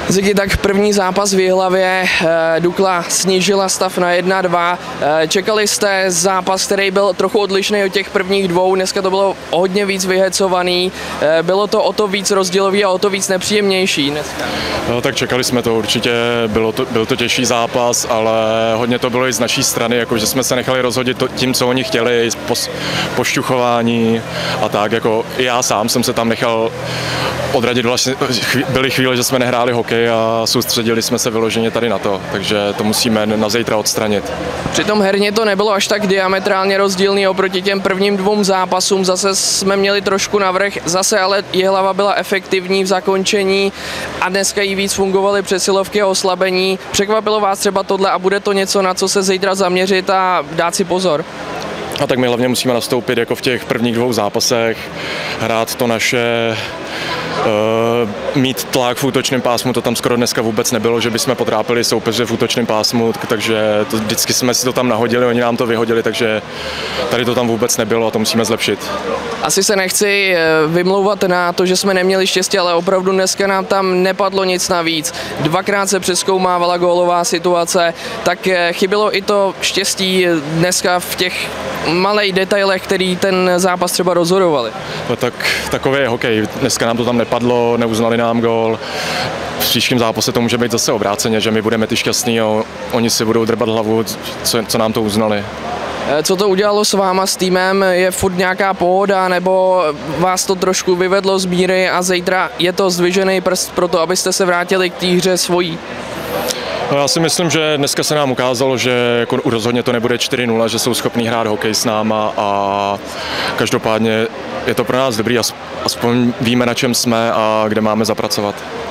Ziggy, tak první zápas v Jihlavě, Dukla snížila stav na 1-2. Čekali jste zápas, který byl trochu odlišný od těch prvních dvou, dneska to bylo hodně víc vyhecovaný, bylo to o to víc rozdílový a o to víc nepříjemnější dneska. No, tak čekali jsme to určitě, byl to těžší zápas, ale hodně to bylo i z naší strany, jako že jsme se nechali rozhodit tím, co oni chtěli, pošťuchování a tak, jako i já sám jsem se tam nechal odradit, vlastně byly chvíle, že jsme nehráli hokej a soustředili jsme se vyloženě tady na to, takže to musíme na zítra odstranit. Přitom herně to nebylo až tak diametrálně rozdílný oproti těm prvním dvou zápasům, zase jsme měli trošku navrch, zase ale Jihlava byla efektivní v zakončení a dneska jí víc fungovaly přesilovky a oslabení. Překvapilo vás třeba tohle a bude to něco, na co se zítra zaměřit a dát si pozor? A tak my hlavně musíme nastoupit jako v těch prvních dvou zápasech, hrát to naše, mít tlak v útočném pásmu, to tam skoro dneska vůbec nebylo, že bychom potrápili soupeře v útočném pásmu, takže vždycky jsme si to tam nahodili, oni nám to vyhodili, takže tady to tam vůbec nebylo a to musíme zlepšit. Asi se nechci vymlouvat na to, že jsme neměli štěstí, ale opravdu dneska nám tam nepadlo nic navíc. Dvakrát se přezkoumávala gólová situace, tak chybělo i to štěstí dneska v těch malých detailech, který ten zápas třeba rozhodovali. No tak takový je hokej. Dneska nám to tam nepadlo, neuznali nám gól. V příštím zápase to může být zase obráceně, že my budeme ty šťastní a oni si budou drbat hlavu, co nám to uznali. Co to udělalo s váma, s týmem? Je furt nějaká pohoda, nebo vás to trošku vyvedlo z míry a zítra je to zdvižený prst pro to, abyste se vrátili k té hře svojí? No, já si myslím, že dneska se nám ukázalo, že jako rozhodně to nebude 4-0, že jsou schopní hrát hokej s náma a každopádně je to pro nás dobrý, aspoň víme, na čem jsme a kde máme zapracovat.